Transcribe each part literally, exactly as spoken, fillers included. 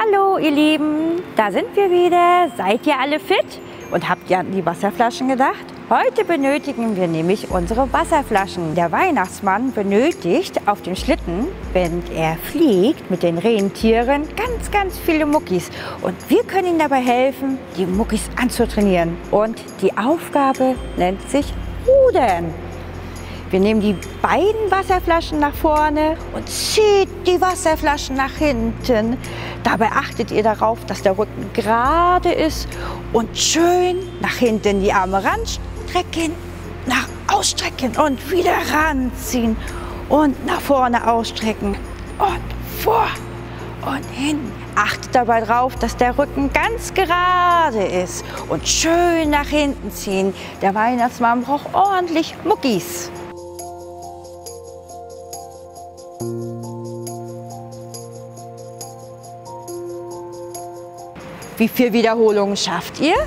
Hallo ihr Lieben, da sind wir wieder. Seid ihr alle fit und habt ihr an die Wasserflaschen gedacht? Heute benötigen wir nämlich unsere Wasserflaschen. Der Weihnachtsmann benötigt auf dem Schlitten, wenn er fliegt mit den Rentieren, ganz, ganz viele Muckis. Und wir können ihm dabei helfen, die Muckis anzutrainieren. Und die Aufgabe nennt sich Rudern. Wir nehmen die beiden Wasserflaschen nach vorne und zieht die Wasserflaschen nach hinten. Dabei achtet ihr darauf, dass der Rücken gerade ist und schön nach hinten die Arme ranstrecken, nach ausstrecken und wieder ranziehen und nach vorne ausstrecken und vor und hin. Achtet dabei darauf, dass der Rücken ganz gerade ist und schön nach hinten ziehen. Der Weihnachtsmann braucht ordentlich Muckis. Wie viele Wiederholungen schafft ihr?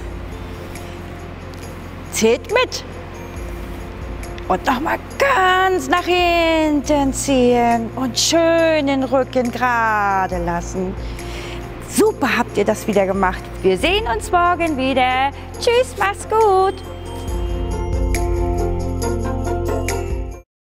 Zählt mit. Und nochmal ganz nach hinten ziehen und schön den Rücken gerade lassen. Super habt ihr das wieder gemacht. Wir sehen uns morgen wieder. Tschüss, macht's gut.